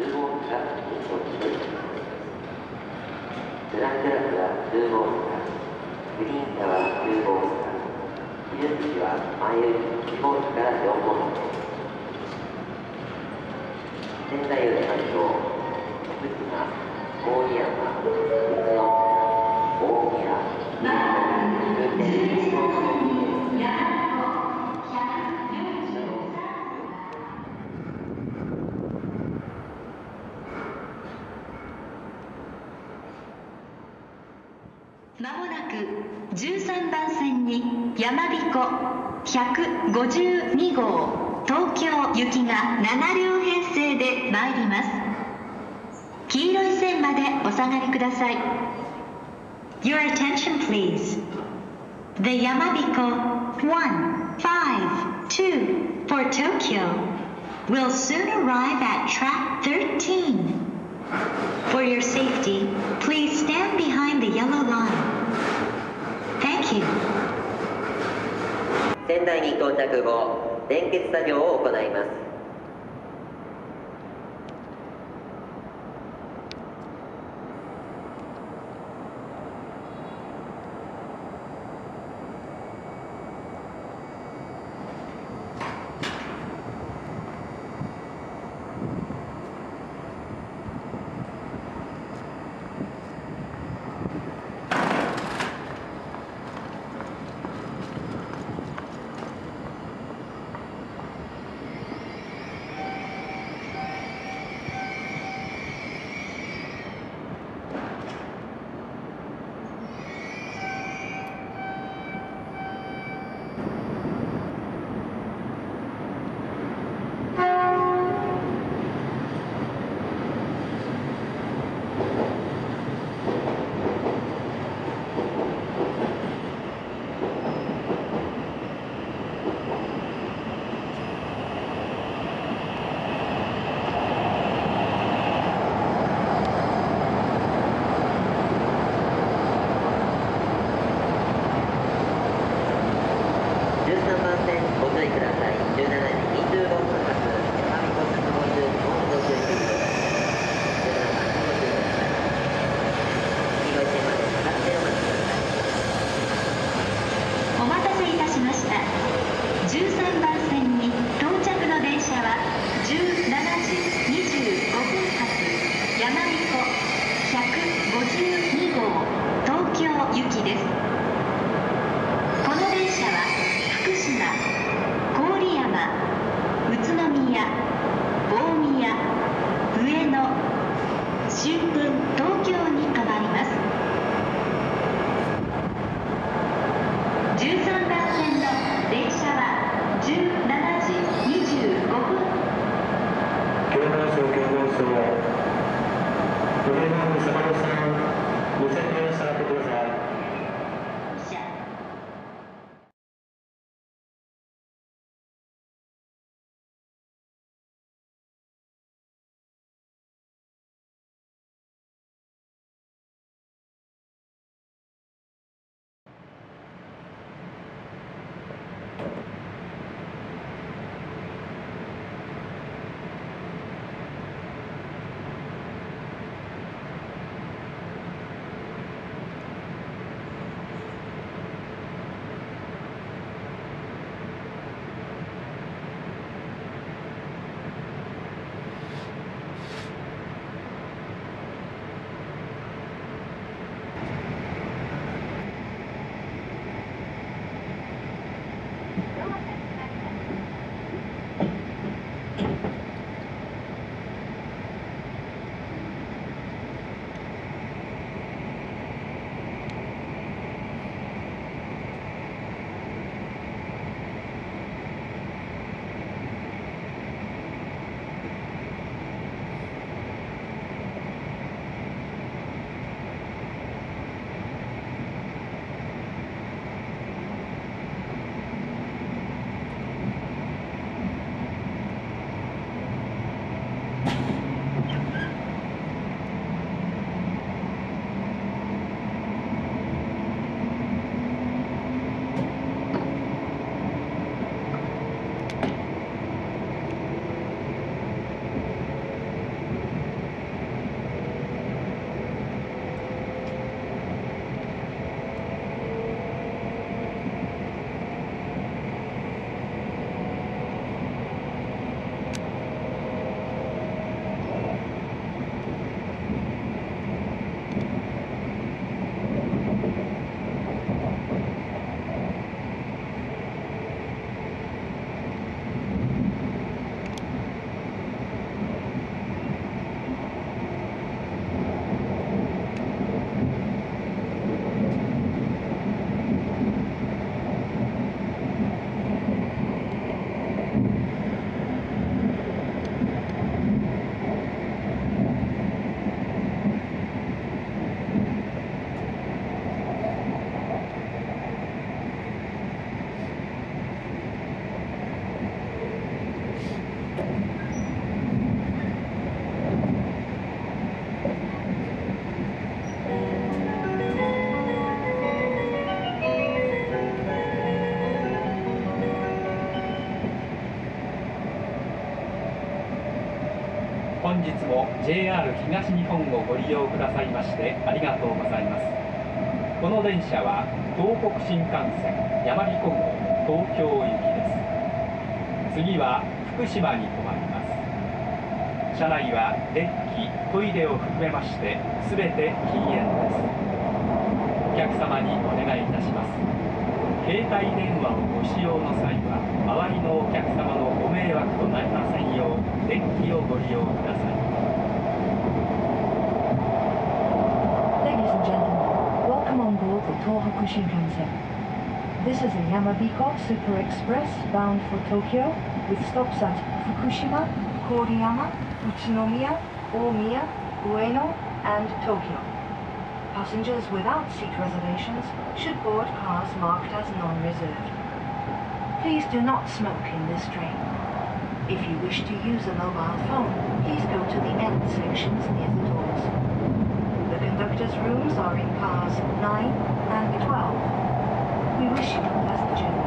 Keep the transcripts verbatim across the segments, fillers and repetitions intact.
通号機が運送しています。グランドラスは通号機が、グリーン車は通号機が、自由機は前よりいち号機からよん号機です。仙台を出ましょう。福島、郡山、宇都宮、大宮、終点いち号機です。 まもなくじゅうさんばん線にやまびこひゃくごじゅうに号東京行きがなな両編成で参ります。黄色い線までお下がりください。 Your attention please. The Yamabiko one five two for Tokyo will soon arrive at track thirteen. For your safety, please stand behind the yellow line. Thank you. 仙台に到着後、連結作業を行います。 本日も ジェイアール 東日本をご利用くださいましてありがとうございます。この電車は東北新幹線やまびこ号東京行きです。次は福島に停まります。車内はデッキ、トイレを含めましてすべて禁煙です。お客様にお願いいたします。携帯電話をご使用の際は周りのお客様のご迷惑となりませんようデッキをご利用ください。 Ladies and gentlemen, welcome on board the Tohoku Shinkansen. This is a Yamabiko Super Express bound for Tokyo with stops at Fukushima, Koriyama, Utsunomiya, Omiya, Ueno, and Tokyo. Passengers without seat reservations should board cars marked as non-reserved. Please do not smoke in this train. If you wish to use a mobile phone, please go to the end sections near the doors. The conductor's rooms are in cars nine and twelve. We wish you a pleasant journey.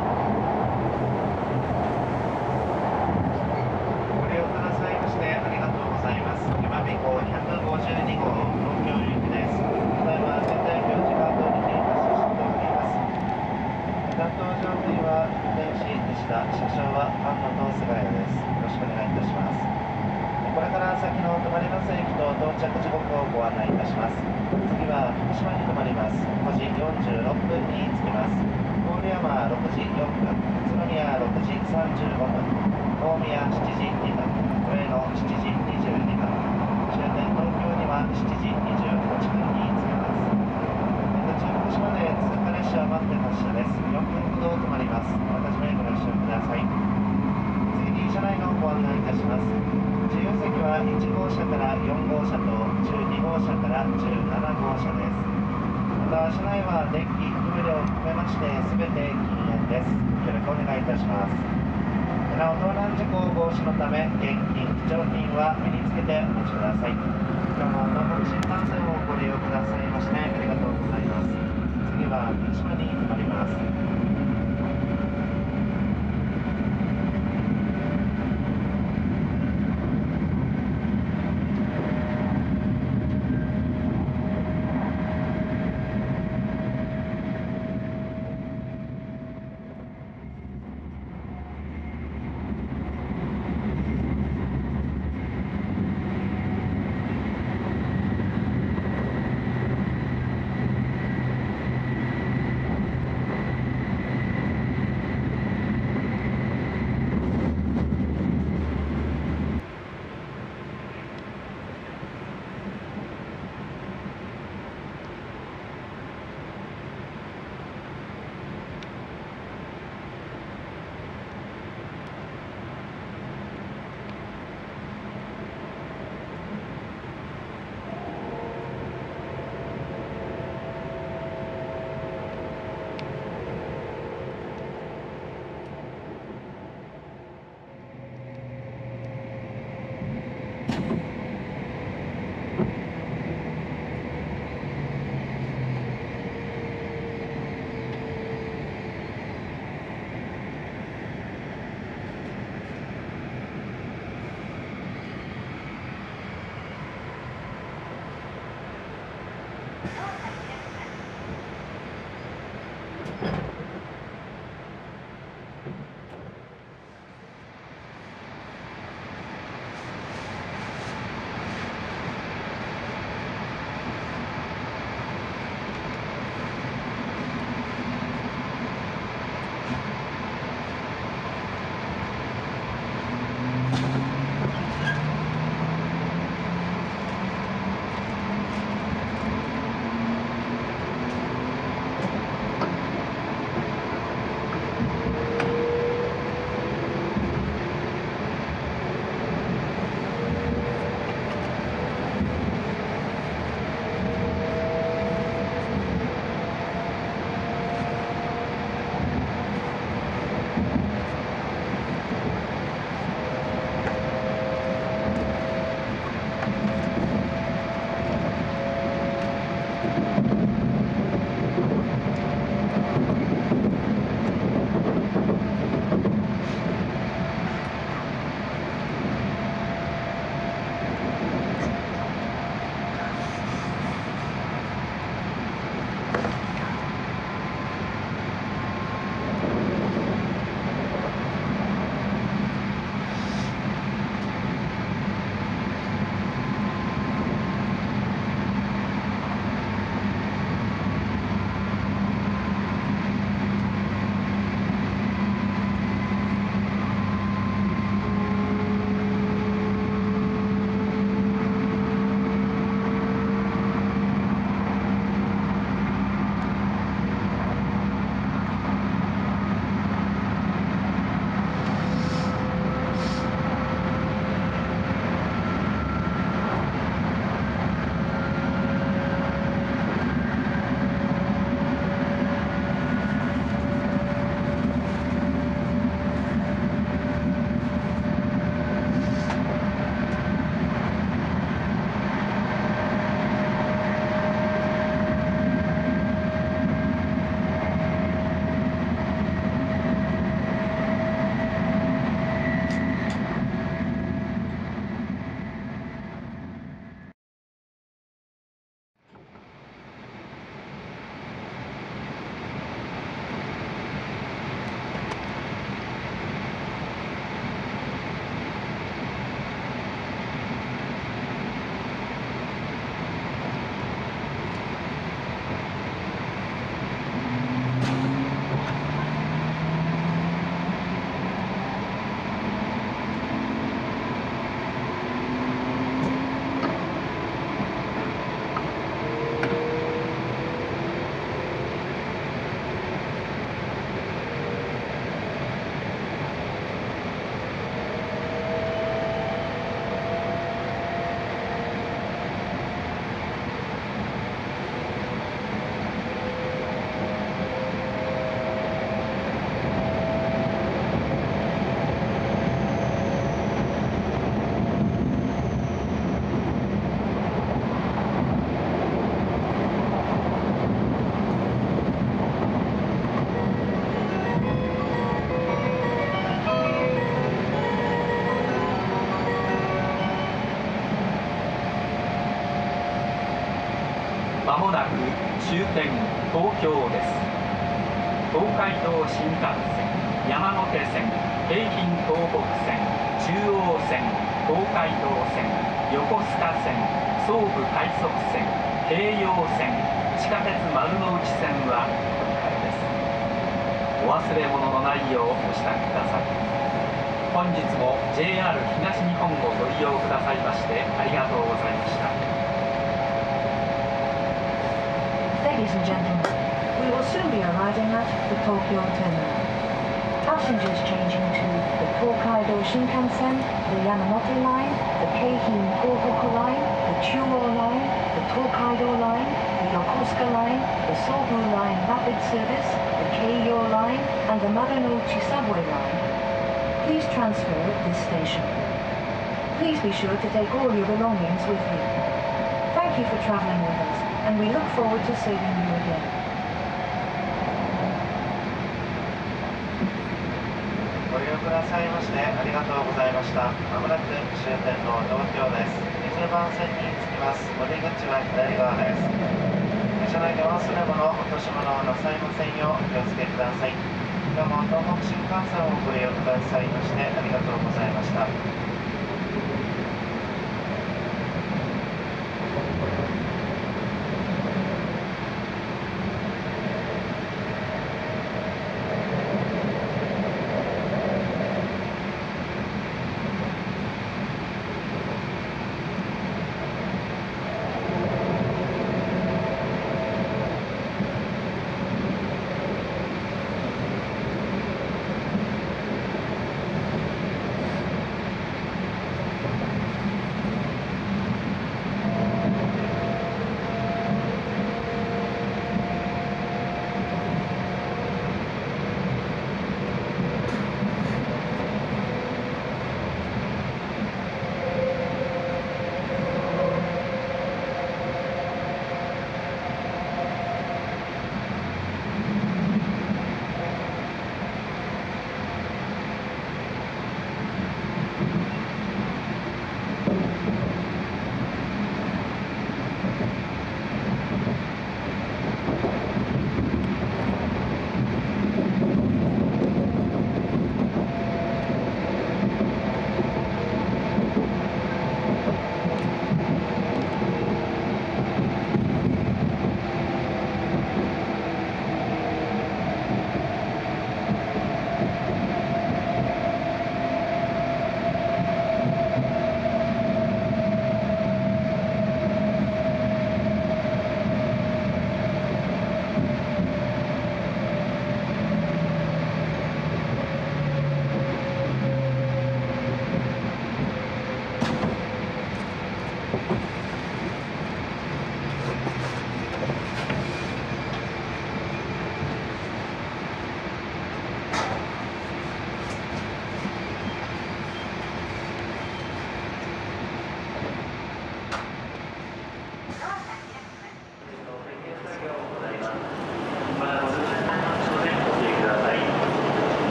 ご利用くださいましてありがとうございます。やまびこひゃくごじゅうに号東京行きです。ただいま全体表示が通りに発車しております。担当乗務員は運転士西田、車掌は菅野と菅谷です。よろしくお願いいたします。これから先の止まります駅と到着時刻をご案内いたします。次は福島に停まります。ごじよんじゅうろっぷんに着きます。郡山ろくじよんぷん、宇都宮ろくじさんじゅうごふん、大宮しちじにふん、上野しちじにじゅうにふん、終点東京にはしちじにじゅうはっぷんに着きます。途中福島で通過列車を待って発車です。よんぷんほど止まります。あらかじめご了承ください。次に車内のご案内いたします。自由席はいち号車からよん号車とじゅうに号車からじゅうなな号車です。また車内は電気、トイレを含めましてすべて禁煙です。協力お願いいたします。なお盗難事故防止のため現金、貴重品は身につけてお持ちください。今日も東北新幹線をご利用くださいましてありがとうございます。次は福島に停まります。 まもなく終点東京です。東海道新幹線、山手線、京浜東北線、中央線、東海道線、横須賀線、総武快速線、京葉線、地下鉄丸ノ内線はお控えです。お忘れ物のないようお支度ください。本日も ジェイアール 東日本をご利用くださいましてありがとうございました。 Ladies and gentlemen, we will soon be arriving at the Tokyo terminal. Passengers changing to the Tokaido Shinkansen, the Yamanote Line, the Keihin Tohoku Line, the Chuo Line, the Tokaido Line, the Yokosuka Line, the Sobu Line Rapid Service, the Keio Line, and the Marunouchi Subway Line. Please transfer at this station. Please be sure to take all your belongings with you. Thank you for traveling with us, and we look forward to serving you again. ご利用くださいましてありがとうございました。まもなく終点の東京です。にじゅうばん線に着きます。お出口は左側です。電車内で忘れ物、落とし物をなさいませんようお気をつけください。今日も東北新幹線をご利用くださいましてありがとうございました。